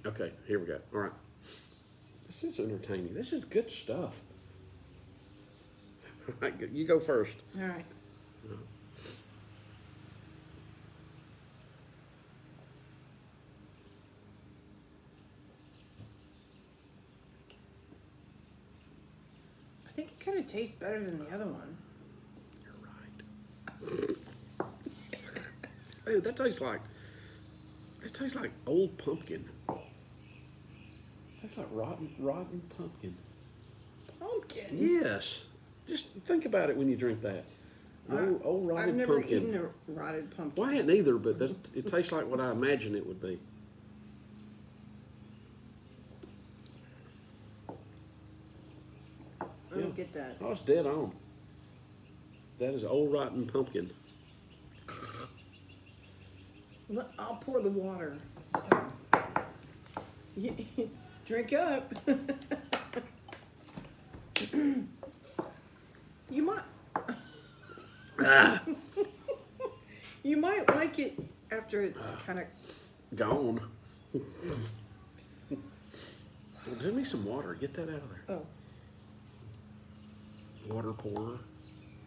Okay, here we go. All right. This is entertaining. This is good stuff. All right, you go first. All right. I think it kind of tastes better than the other one. You're right. Hey, that tastes like old pumpkin. Tastes like rotten pumpkin. Pumpkin? Yes. Just think about it when you drink that. Old rotted I've never pumpkin. eaten a rotted pumpkin. Well, I hadn't either, but it tastes like what I imagine it would be. I don't get that. Oh, it's dead on. That is old rotten pumpkin. I'll pour the water this time. Drink up. You might. You might like it after it's kind of Gone. Well, do me some water. Get that out of there. oh. Water pourer.